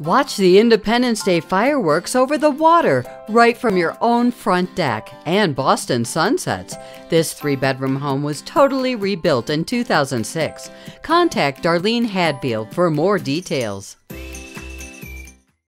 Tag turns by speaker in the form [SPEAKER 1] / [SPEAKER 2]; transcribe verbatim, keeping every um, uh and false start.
[SPEAKER 1] Watch the Independence Day fireworks over the water, right from your own front deck, and Boston sunsets. This three-bedroom home was totally rebuilt in two thousand six. Contact Darlene Hadfield for more details.